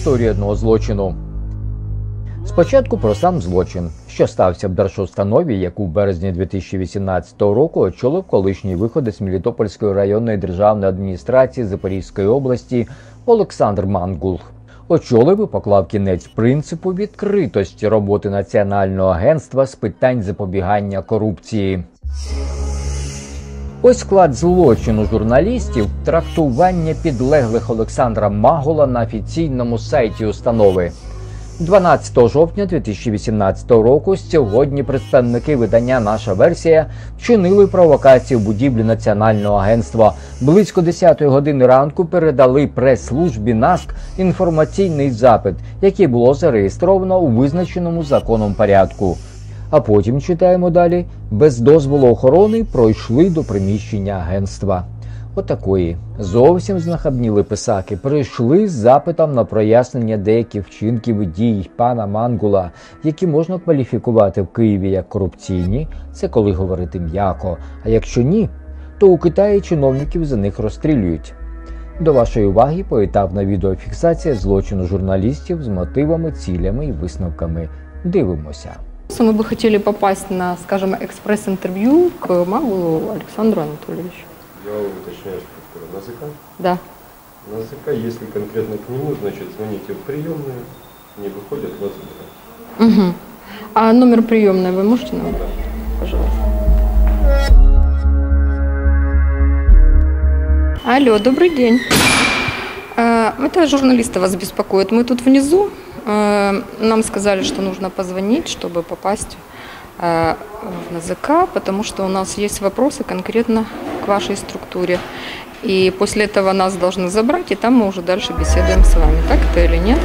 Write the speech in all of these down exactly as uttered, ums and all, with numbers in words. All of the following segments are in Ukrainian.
історії одного злочину. Спочатку про сам злочин, що стався в держустанові, яку в березні дві тисячі вісімнадцятого року очолив колишній виходець Мелітопольської районної державної адміністрації Запорізької області Олександр Мангул. Очолив і поклав кінець принципу відкритості роботи Національного агентства з питань запобігання корупції. Ось склад злочину журналістів – трактування підлеглих Олександра Мангула на офіційному сайті установи. дванадцятого жовтня дві тисячі вісімнадцятого року сьогодні представники видання «Наша версія» вчинили провокацію в будівлі Національного агентства. Близько десятої години ранку передали прес-службі НАСК інформаційний запит, який було зареєстровано у визначеному законом порядку. А потім, читаємо далі, без дозволу охорони пройшли до приміщення агентства. Отакої. Зовсім знахабніли писаки. Прийшли з запитом на прояснення деяких вчинків і дій пана Мангула, які можна кваліфікувати в Києві як корупційні, це коли говорити м'яко, а якщо ні, то у Китаї чиновників за них розстрілюють. До вашої уваги поетапна відеофіксація злочину журналістів з мотивами, цілями і висновками. Дивимося. Мы бы хотели попасть на, скажем, экспресс-интервью к Мангулу Александру Анатольевичу. Я вам уточняю структуру. На ЗК? Да. На ЗК, если конкретно к нему, значит, звоните в приемную, не выходят, вас забирают. Угу. А номер приемной вы можете нам? Да. Пожалуйста. Алло, добрый день. Это журналисты вас беспокоят. Мы тут внизу. Нам сказали, что нужно позвонить, чтобы попасть в НАЗК, потому что у нас есть вопросы конкретно к вашей структуре. И после этого нас должны забрать, и там мы уже дальше беседуем с вами. Так это или нет?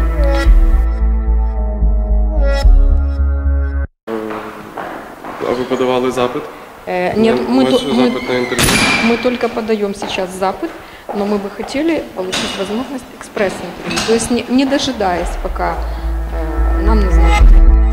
А вы подавали запит? Э, нет, мы, Ваш мы, запит на интервью? мы только подаем сейчас запит, но мы бы хотели получить возможность экспресс-интервью. То есть не, не дожидаясь, пока э, нам назначат.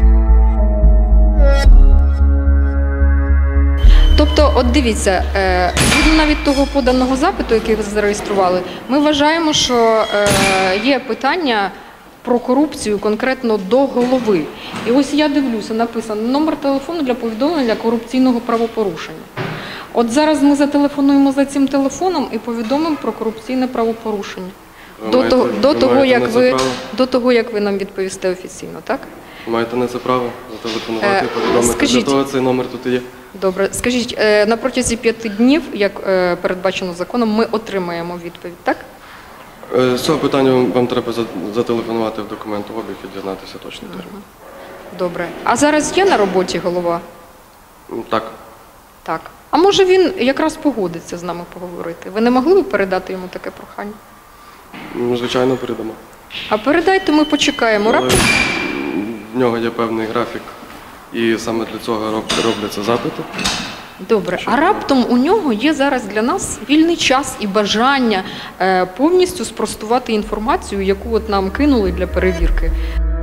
Тобто, от дивіться, згідно навіть того поданого запиту, який ви зареєстрували, ми вважаємо, що є питання про корупцію конкретно до голови. І ось я дивлюся, написано номер телефону для повідомлення корупційного правопорушення. От зараз ми зателефонуємо за цим телефоном і повідомимо про корупційне правопорушення. Ви До маєте, того, до, ви того, маєте як на це ви, право? до того, як ви нам відповісте офіційно, так? Маєте на це право зателефонувати, Е, повідомити. скажіть. Для того цей номер тут і є. Добре. Скажіть, на протязі п'яти днів, як передбачено законом, ми отримаємо відповідь, так? З цього питання вам треба зателефонувати в документообіг і дізнатися точний термін. Добре. А зараз є на роботі голова? Так. Так. А може він якраз погодиться з нами поговорити? Ви не могли б передати йому таке прохання? Звичайно, передамо. А передайте, ми почекаємо. Але Раптом... в нього є певний графік, і саме для цього робляться запити. Добре. А раптом у нього є зараз для нас вільний час і бажання е, повністю спростувати інформацію, яку от нам кинули для перевірки.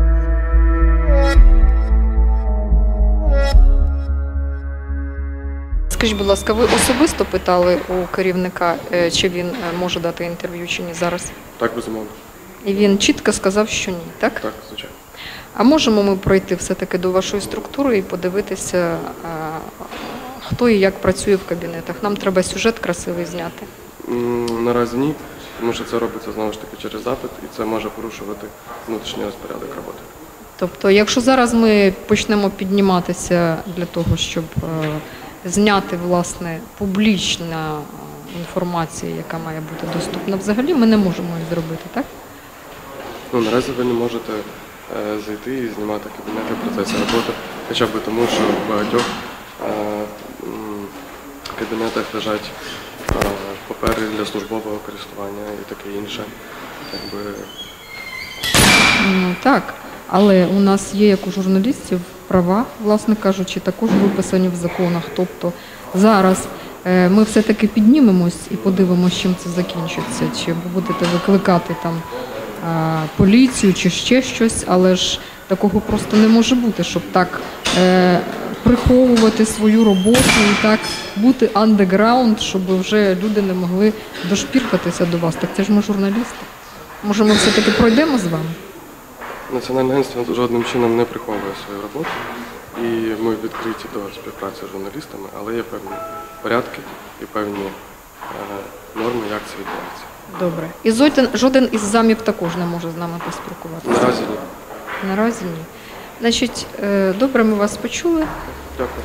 Скажіть, будь ласка, ви особисто питали у керівника, е, чи він може дати інтерв'ю, чи ні зараз? Так, безумовно. І він чітко сказав, що ні, так? Так, звичайно. А можемо ми пройти все-таки до вашої структури і подивитися, а, хто і як працює в кабінетах? Нам треба сюжет красивий зняти. Наразі ні, тому що це робиться знову ж таки через запит, і це може порушувати внутрішній розпорядок роботи. Тобто, якщо зараз ми почнемо підніматися для того, щоб е, зняти, власне, публічна інформація, яка має бути доступна взагалі, ми не можемо її зробити, так? Ну, наразі ви не можете е, зайти і знімати кабінети в процесі роботи, хоча б тому, що в багатьох е, м, кабінетах лежать е, папери для службового користування і таке інше. Якби... Ну, так, але у нас є, як у журналістів, права, власне кажучи, також виписані в законах. Тобто зараз е, ми все-таки піднімемось і подивимося, чим це закінчиться, чи будете викликати там поліцію чи ще щось, але ж такого просто не може бути, щоб так е, приховувати свою роботу і так бути андеграунд, щоб вже люди не могли дошпіркатися до вас. Так це ж ми журналісти. Може, ми все-таки пройдемо з вами? Національне агентство жодним чином не приховує свою роботу, і ми відкриті до співпраці з журналістами, але є певні порядки і певні е, норми, як це відбувається. Добре. І жоден, жоден із замів також не може з нами поспілкуватися? Наразі ні. Наразі ні. Значить, е, добре, ми вас почули. Дякую.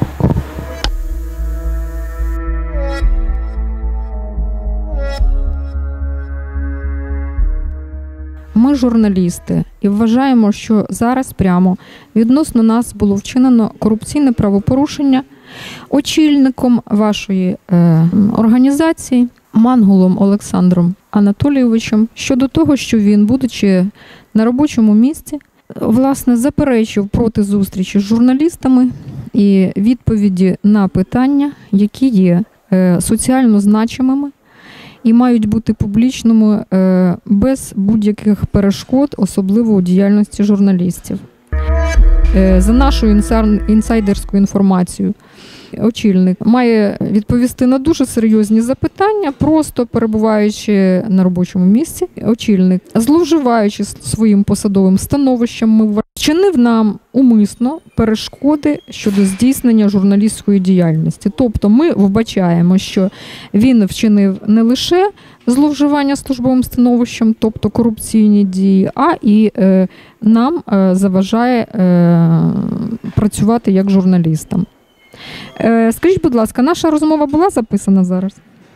Ми журналісти і вважаємо, що зараз прямо відносно нас було вчинено корупційне правопорушення очільником вашої е, організації Мангулом Олександром Анатолійовичем щодо того, що він, будучи на робочому місці, власне, заперечив проти зустрічі з журналістами і відповіді на питання, які є е, соціально значимими і мають бути публічними е, без будь-яких перешкод, особливо у діяльності журналістів. Е, за нашою інсайдерською інформацією, очільник має відповісти на дуже серйозні запитання, просто перебуваючи на робочому місці. Очільник, зловживаючи своїм посадовим становищем, ми вчинив нам умисно перешкоди щодо здійснення журналістської діяльності. Тобто ми вбачаємо, що він вчинив не лише зловживання службовим становищем, тобто корупційні дії, а і е, нам е, заважає е, працювати як журналістам. Е, скажіть, будь ласка, наша розмова була записана зараз?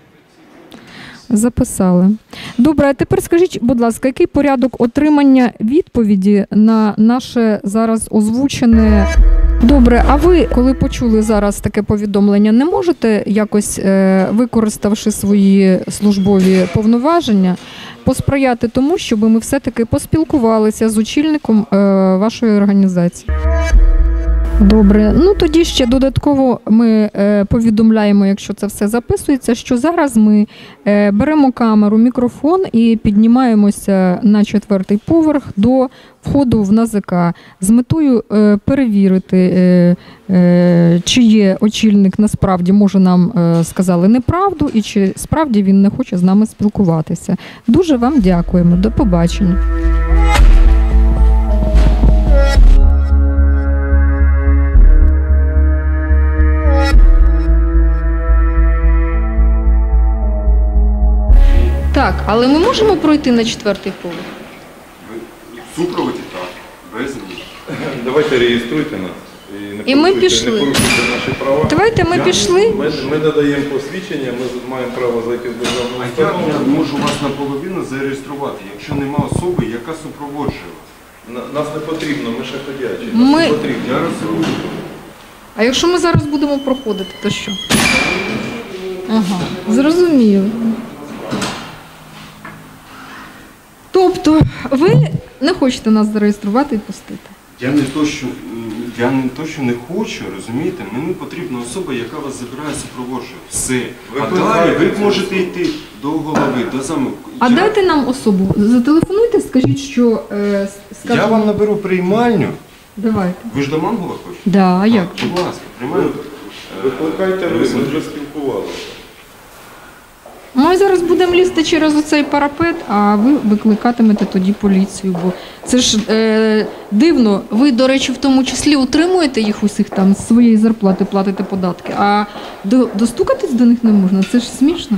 Записали. Добре, а тепер скажіть, будь ласка, який порядок отримання відповіді на наше зараз озвучене... Добре, а ви, коли почули зараз таке повідомлення, не можете якось, е, використавши свої службові повноваження, посприяти тому, щоб ми все-таки поспілкувалися з очільником е, вашої організації? Добре, ну тоді ще додатково ми е, повідомляємо, якщо це все записується, що зараз ми е, беремо камеру, мікрофон і піднімаємося на четвертий поверх до входу в НАЗК з метою е, перевірити, е, е, чи є очільник насправді, може нам е, сказали неправду і чи справді він не хоче з нами спілкуватися. Дуже вам дякуємо. До побачення. Так, але ми можемо пройти на четвертий поверх? В супроводі так, без них. Давайте реєструйте нас. І, І ми пішли. Не порушуйте наші права. Давайте ми Я- пішли. Ми, ми надаємо посвідчення, ми маємо право зайти в державну А як установу. я можу вас наполовину зареєструвати, якщо нема особи, яка супроводжує? На- Нас не потрібно, ми ще ходячі. Нас Ми- не потрібно. Я розумію. А якщо ми зараз будемо проходити, то що? Ага, зрозуміло. Тобто ви не хочете нас зареєструвати і пустити? Я не то, що я не то, що не хочу, розумієте? Мені потрібна особа, яка вас забирає, супроводжує. Все. А далі Викликайте ви цю можете йти до голови, до замку. А я, дайте нам особу. Зателефонуйте, скажіть, що е, скажу. я вам наберу приймальню. Давайте. Ви ж до Мангула хочете? Да, а як? Будь ласка, приймальню. Викликайте ви, ми вже спілкувалися. Ми зараз будемо лізти через оцей парапет, а ви викликатимете тоді поліцію. Бо це ж е, дивно. Ви, до речі, в тому числі утримуєте їх усіх там з своєї зарплати, платите податки, а до, достукатись до них не можна. Це ж смішно.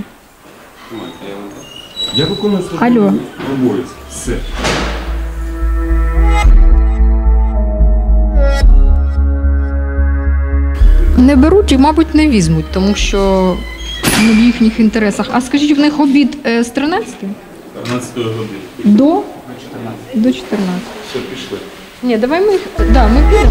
Я виконую Алло. службові обов'язки. Все. Не беруть і, мабуть, не візьмуть, тому що не в їхніх інтересах. А скажіть, в них обід е, з тринадцятої? тринадцятої години. До? До чотирнадцятої. Все, пішли. Ні, давай ми їх... Да, ми підемо.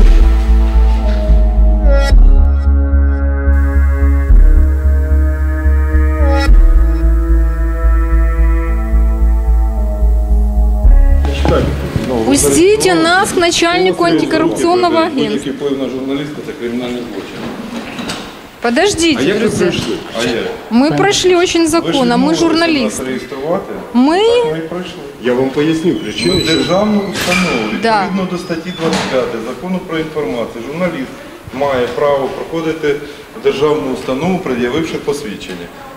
Чекайте. Ну, ви Пустіть зараз- нас к начальнику Ну, антикоррупционного будь-який агентства. вплив на журналіста – це кримінальний злочин. Подождите, А як ви друзья. прийшли? А як? Мы прошли очень Ви ж законно, мы відмовилися нас журналисты. реєструвати. Мы... Ми і пройшли. Я вам поясню причину. Ми що- державну установу, Да. відповідно до статті двадцять п'ять Закону про інформацію, журналіст має право проходити в державну установу, пред'явивши посвідчення.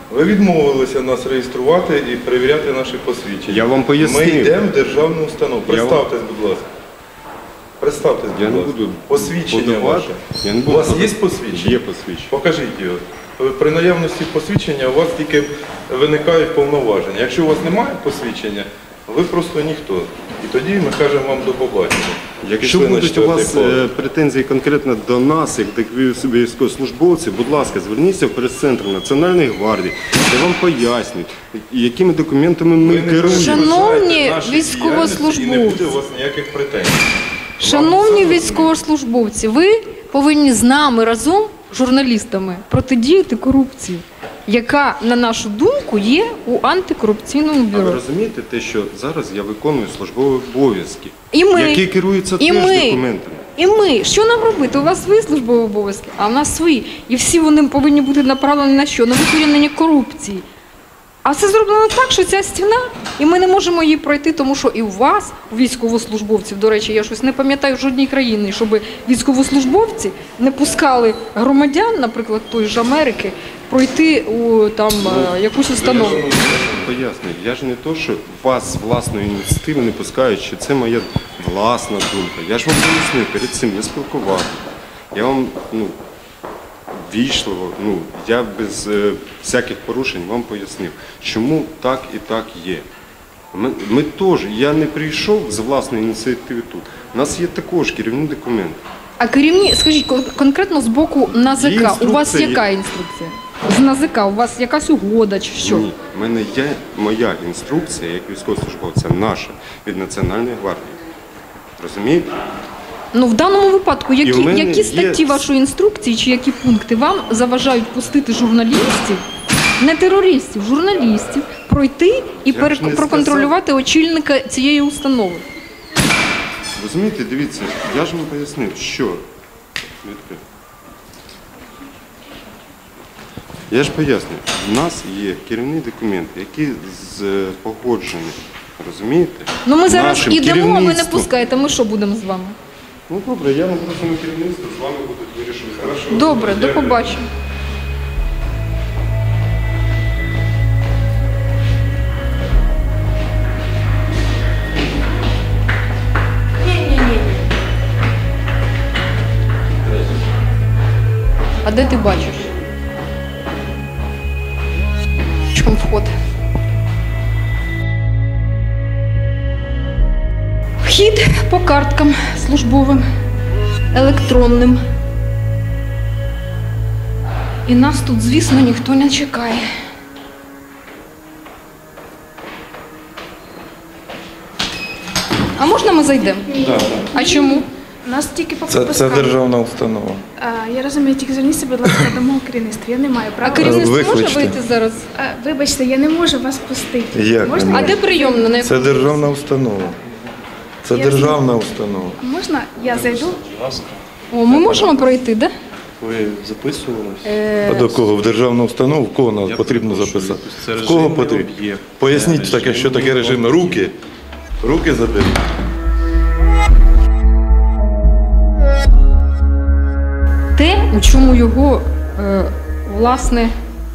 Ви відмовилися нас реєструвати і перевіряти наші посвідчення. Я вам пояснив. Ми йдемо в державну установу. Я вам- Представтесь, будь ласка. Представтесь, будь Я не ласка. буду Посвідчення подавати. ваше. Я не У буду вас є подавати. посвідчення? Є посвідчення. Покажіть його. При наявності посвідчення у вас тільки виникають повноваження. Якщо у вас немає посвідчення, ви просто ніхто. І тоді ми кажемо вам до побачення. Якщо Пішли на будуть у четвертий вас поверх. е, претензії конкретно до нас, як до військовослужбовців, будь ласка, зверніться в прес-центр Національної гвардії, де вам пояснюють, якими документами ми Ви не керуємо. Шановні перешкоджаєте нашій військовослужбовці. діяльності, і не буде у вас ніяких претензій. Шановні Вам військовослужбовці, ви повинні з нами разом, журналістами, протидіяти корупції, яка, на нашу думку, є у антикорупційному А ви бюро. розумієте те, що зараз я виконую службові обов'язки, І ми, які керуються і теж ми. документами. І ми, що нам робити? У вас свої службові обов'язки, а в нас свої. І всі вони повинні бути направлені на що? На викорінення корупції. А це зроблено так, що ця стіна, і ми не можемо її пройти, тому що і у вас, у військовослужбовців, до речі, я щось не пам'ятаю в жодній країні, щоб військовослужбовці не пускали громадян, наприклад, той ж Америки, пройти у там е, якусь установу. Пояснюю, я ж не то, що вас з власної ініціативи не пускають, що це моя власна думка. Я ж вам пояснив, перед цим не спілкувався. Я вам, ну, вічливо, ну, я без е, всяких порушень вам пояснив, чому так і так є. Ми, ми теж, я не прийшов з власної ініціативи тут. У нас є також керівні документи. А керівні, скажіть, кон- конкретно з боку НАЗК, у вас інструкція є. яка інструкція? З НАЗК у вас якась угода чи що? Ні, в мене є моя інструкція, як військовослужбовця, наша, від Національної гвардії. Розумієте? Ну, в даному випадку, які, І в мене які статті є- вашої інструкції чи які пункти вам заважають пустити журналістів, не терористів, журналістів, пройти і Я пере- ж не проконтролювати очільника цієї установи? Розумієте, дивіться, я ж вам пояснив, що. Відкрив. Я ж поясню, в нас є керівні документи, які з, е, погоджені. Розумієте? Ну ми зараз Нашим ідемо, а ви не керівництвом. пускаєте, ми що будемо з вами? Ну добре, я напросимо керівництво, з вами будуть вирішувати. Хорошо. Добре, до побачення. А де ти бачиш? В чому вход? Вхід по карткам службовим, електронним. І нас тут, звісно, ніхто не чекає. А можна ми зайдемо? Да. А чому? У нас тільки по Це, це державна установа. А, я розумію, тільки зверніться, будь ласка, до мого керівництва. Я не маю А права. керівництво може Викличте. вийти зараз? А, вибачте, я не можу вас пустити. Як Можна, не А я... де прийомна? На Це яку- державна установа. Це Я державна установа. Можна я зайду? О, ми можемо пройти, де? Ви записувалися? А до кого? В державну установу? В кого нас потрібно записати? В кого потрібно? Поясніть таке, що таке режим. Руки. Руки заберіть. Те, у чому його, е, власне,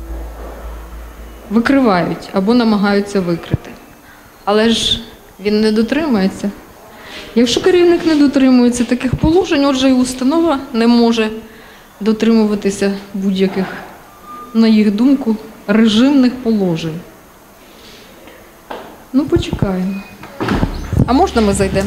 викривають або намагаються викрити. Але ж він не дотримується. Якщо керівник не дотримується таких положень, отже, і установа не може дотримуватися будь-яких, на їх думку, режимних положень. Ну, почекаємо. А можна ми зайдемо?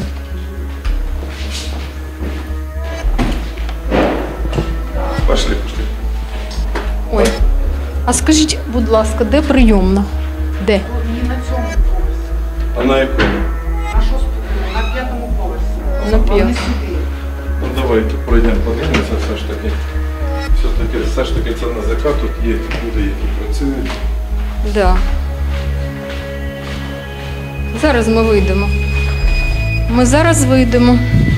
Пошли, пошли. Ой. А скажіть, будь ласка, де прийомна? Де? А на якому? На п'ятому. Ну давайте пройдемо, подивимося все ж таки. Все ж таки, все ж таки це НАЗК, тут є люди, які працюють. Да. Зараз ми вийдемо. Ми зараз вийдемо.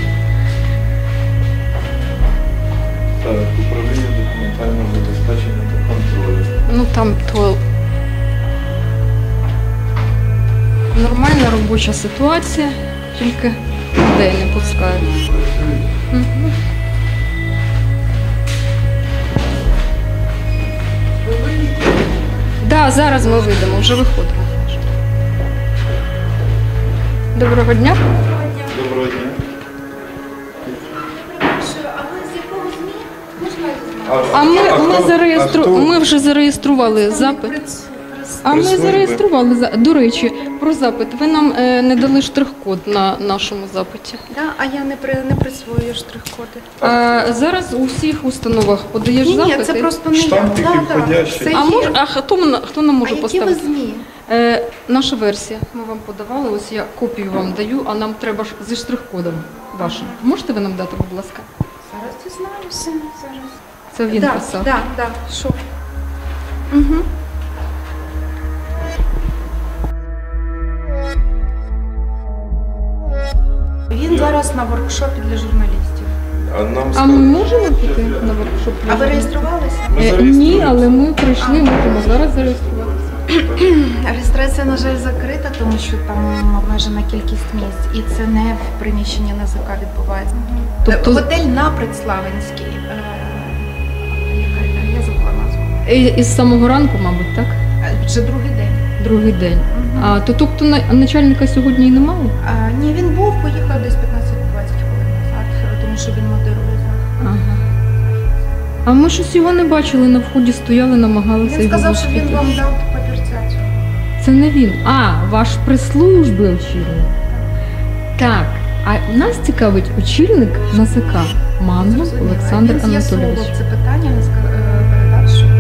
Так, управління документального забезпечення та контролю. Ну там то нормальна робоча ситуація, тільки людей не пускають. Мгм. Да, зараз ми вийдемо, вже виходимо. Доброго дня. Доброго дня. А ви з якого ЗМІ? Можна я знаю? А ми, а ми, хто- зареєстру... а хто- ми вже зареєстрували запит. А ми Прислужби. зареєстрували за до речі про запит. Ви нам е, не дали штрих-код на нашому запиті. Да, а я не, при, не присвоюю штрих-коди. А, зараз у всіх установах подаєш Ні, ні, запити. це просто не я. Штампики Да, да, входящі. це А є. може, а хто м- хто нам може А які поставити? ви ЗМІ? Е, наша версія. Ми вам подавали. Ось я копію вам даю, а нам треба ж зі штрих-кодом вашим. Можете ви нам дати, будь ласка? Зараз дізнаюся. Зараз. Це він да, писав. да, да, що? Угу. Він зараз на воркшопі для журналістів. А нам А ми сказали, можемо піти на воркшоп? А ви реєструвалися? Ми Е, ні, зареєструємося. але ми прийшли, можемо зараз зареєструватися. Реєстрація, на жаль, закрита, тому що там обмежена кількість місць, і це не в приміщенні НАЗК відбувається. Тобто- Е, Готель на Предславинській. Е, яка- Я забула назву. І, із самого ранку, мабуть, так? Е, Вже другий день. Другий день. Мгм. А то тобто на- начальника сьогодні і немає? А, ні, він був, поїхав десь п'ятнадцять-двадцять хвилин назад, тому що він модерує захід. Ага. А ми щось його не бачили, на вході стояли, намагалися Він його сказав, що він зустріти. вам дав папірця цього. Це не він. А, ваш прес-служби очільник. Так, а нас цікавить очільник НАЗК Мангул Зрозуміло. Олександр Він з'ясовував Анатолійович. це питання, він ска- е, передав, що...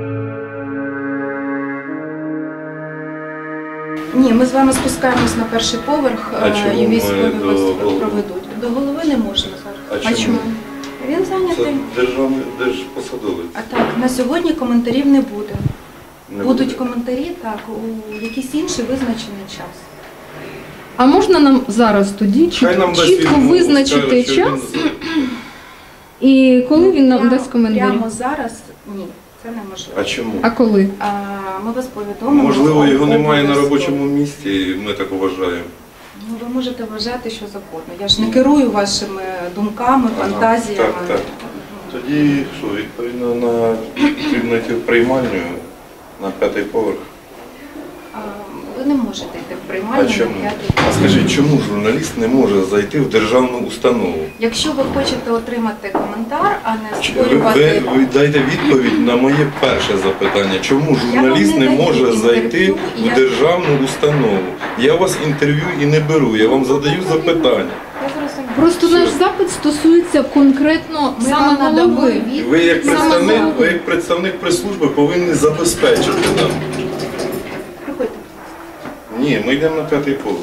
Ні, ми з вами спускаємось на перший поверх, А е, чому і ми військові до вас голови? проведуть. До голови не можна зараз. А чому? Він Це зайнятий. державний держпосадовець. А так, на сьогодні коментарів не буде. Не Будуть буде. коментарі, так, у якийсь інший визначений час. А можна нам зараз тоді чіт- Хай нам дасть чітко відмову, визначити скаже, що час він- і коли він нам Прямо- дасть коментарі? Прямо зараз ні, це неможливо. А чому? А коли? А, ми вас повідомимо. Можливо, його немає на обов'язково. робочому місці, і ми так вважаємо. Ну, ви можете вважати, що завгодно. Я ж не керую вашими думками, Ага, фантазіями. так, так. Тоді що, відповідно на потрібно йти в приймальню на п'ятий поверх. А, ви не можете йти в А приймальню чому? на п'ятий. А скажіть, чому журналіст не може зайти в державну установу? Якщо ви хочете отримати коментар, а не Чи- Ви, створювати... ви, ви дайте відповідь на моє перше запитання. Чому журналіст не не даю може зайти інтерв'ю, в я- державну установу? Я у вас інтерв'ю і не беру, я вам задаю запитання. Я зрозуміла. Просто наш запит стосується конкретно Ми саме вам надамо голови. відповідь. Ви як Саме представник, голови. ви як представник прес-служби повинні забезпечити нам. Приходьте. Ні, ми йдемо на п'ятий поверх.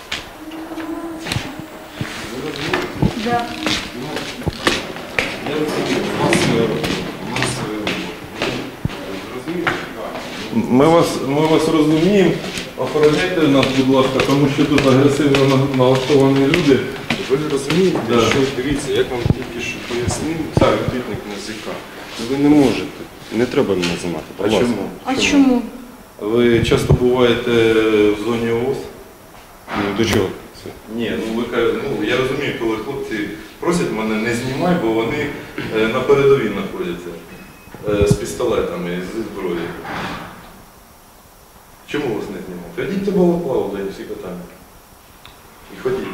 Да. Ми вас, ми вас розуміємо. Охороняйте нас, будь ласка, тому що тут агресивно на- налаштовані люди. Ви розумієте, Да. що дивіться, як вам тільки що пояснив співробітник НАЗК. Ви не можете. Не треба мене знімати. А будь ласка. чому? А чому? Ви часто буваєте в зоні ООС? Ну, до чого це? Ні, ну ви кажете, ну я розумію, коли хлопці просять мене не знімай, бо вони е, на передовій знаходяться е, з пістолетами, зі зброєю. Чому вас не знімають? Ходіть до балаклаву, дай всі питання. І ходіть.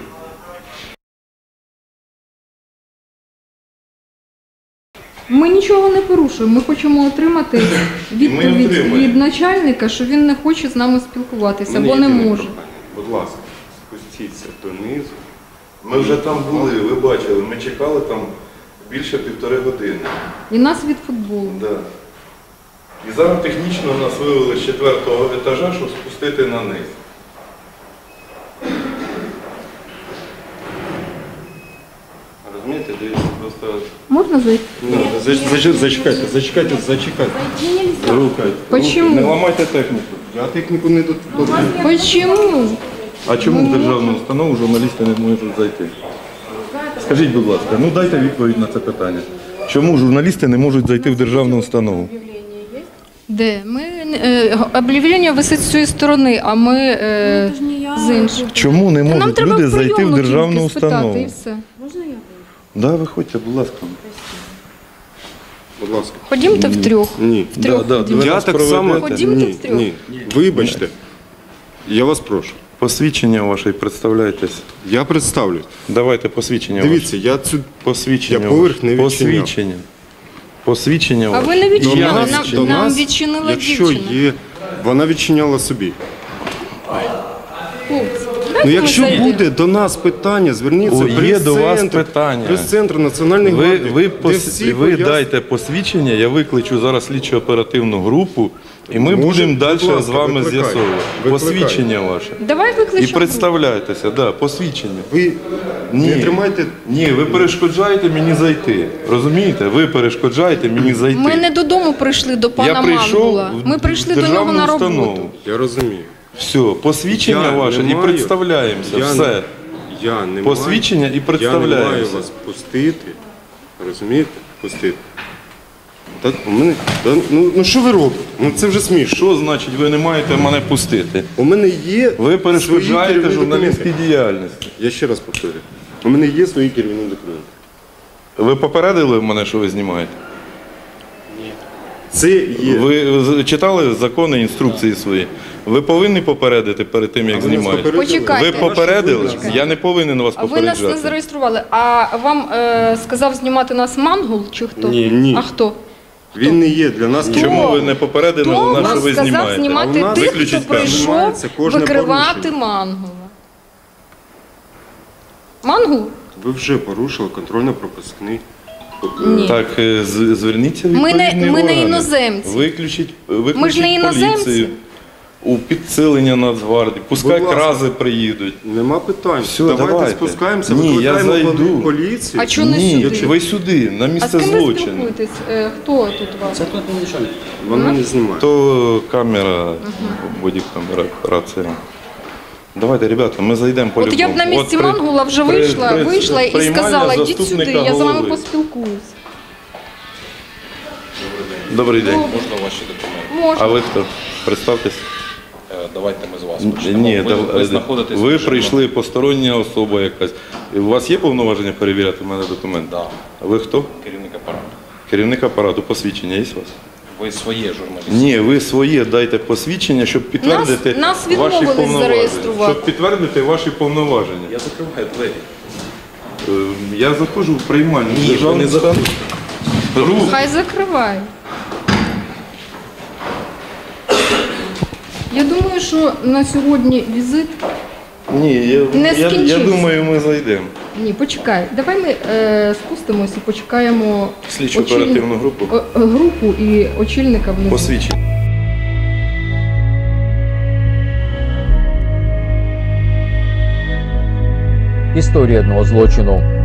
Ми нічого не порушуємо. Ми хочемо отримати відповідь отримаємо. від начальника, що він не хоче з нами спілкуватися, Мене бо не єдине може. прохання. Будь ласка, спустіться донизу. Ми вже там були, ви бачили, ми чекали там більше півтори години. І нас від футболу. Да. І зараз технічно нас вивели з четвертого етажа, щоб спустити на низ. Розумієте, дивіться, просто... Можна зайти? Ну, зач- зач- зачекайте, зачекайте, зачекайте. Рукайте. Почему? Не ламайте техніку. Я техніку не дотримую. Почему? А чому в державну установу журналісти не можуть зайти? Скажіть, будь ласка, ну дайте відповідь на це питання. Чому журналісти не можуть зайти в державну установу? Де? Ми е, об'явлення висить з цієї сторони, а ми е, з іншої. Чому не Та нам можуть треба люди в зайти в прийомну державну тільки спитати, і установу? все. Можна я? Да, виходьте, будь ласка. Будь ласка. Ходімте втрьох. Ні. Втрьох. Да, да, ви Я нас так само. проведете? Ходімте Ні, втрьох. ні. Вибачте. Я вас прошу. Посвідчення ваше, представляйтесь. Я представлю. Давайте посвідчення Дивіться, я цю ваше. Посвідчення я поверх не ваше. відчиняв. Посвідчення. Посвідчення А ваше. ви не відчиняли, Я нам, відчиняв. нам відчинила якщо дівчина. є, вона відчиняла собі. Хлопці, Ну, дайте ми якщо зайдемо. буде до нас питання, зверніться О, в є до вас прес-центр, питання. прес-центр Національної Ви, гвардії, ви, де пос... всі ви пояс- дайте посвідчення, я викличу зараз слідчо оперативну групу, і ми Може, будемо будь далі ласка, з вами викликайте. з'ясовувати. Викликайте. Посвідчення ваше. Давай І викличемо. представляйтеся, да, посвідчення. Ви Ні. не тримайте. Ні, ви перешкоджаєте мені зайти. Розумієте? Ви перешкоджаєте мені зайти. Ми не додому прийшли до пана я прийшов Мангула. в Ми прийшли до нього державну на роботу. установу. Я розумію. Все, посвідчення Я ваше не і маю- представляємося. Я Все. не- Я не Посвідчення маю, і представляємося. Я не маю вас пустити. Розумієте? Пустити. Так, у мене, та, ну, ну що ви робите? Ну це вже смішно. Що значить ви не маєте мене пустити? У мене є Ви перешкоджаєте свої керівні журналістській документи. діяльності. Я ще раз повторюю. У мене є свої керівні документи. Ви попередили мене, що ви знімаєте? Це є. Ви з- читали закони, інструкції свої? Ви повинні попередити перед тим, як ви нас знімаєте. попередили? Почекайте. Ви попередили? Почекайте. Я не повинен вас А ви нас не попереджати. зареєстрували. А вам е, сказав знімати нас Мангул чи хто? Ні, ні. А хто? Він не є для нас. Чому ви не попередили Хто нас, що вам ви сказав знімаєте? знімати А у нас тих, хто виключіть камеру. прийшов Знімається кожне викривати порушення. Мангула? Мангул? Ви вже порушили контрольно-пропускний. Ні. Так, е, з- зверніться в Ми не- відповідні ми не органи. іноземці. Виключіть, виключіть Ми ж не іноземці. поліцію. У підсилення Нацгвардії. Пускай Будь ласка. крази приїдуть. Нема питань. Все, давайте, давайте. спускаємося, Ні, я викликаємо зайду. поли- поліцію. А чого не Ні, сюди? ви сюди, на А з місце ким ви злочину. спілкуєтесь? Е, Хто тут у вас? Вони не знімають. То камера, бодікамера, рація. Давайте, ребята, ми зайдемо по-любому. От я б на місці От при- Мангула вже при- вийшла, при- вийшла і приймальня сказала, йдіть сюди, заступника я з вами голови. поспілкуюсь. Добрий день. Можна ваші документи? Можна. А ви хто? Представтесь. Е, Давайте ми з вас почнемо. Ні, ви, дав- ви знаходитесь ви вже на- прийшли, постороння особа якась. У вас є повноваження перевіряти в мене документи? Да, А ви хто? керівник апарату. Керівник апарату, посвідчення є у вас? Ви своє журналісти. Ні, ви своє дайте посвідчення, щоб підтвердити Нас- нас ваші відмовились повноваження. зареєструвати. Щоб підтвердити ваші повноваження. Я закриваю двері. Е, Я заходжу в приймальню. Ні, державну ви не установу. Рух. Хай закривай. Я думаю, що на сьогодні візит. Ні, я, Не я, я скінчився. думаю, ми зайдемо. Ні, почекай. Давай ми е, спустимось і почекаємо Слідчу оперативну групу. о- о- групу і очільника внизу. Посвідчення. Історія одного злочину.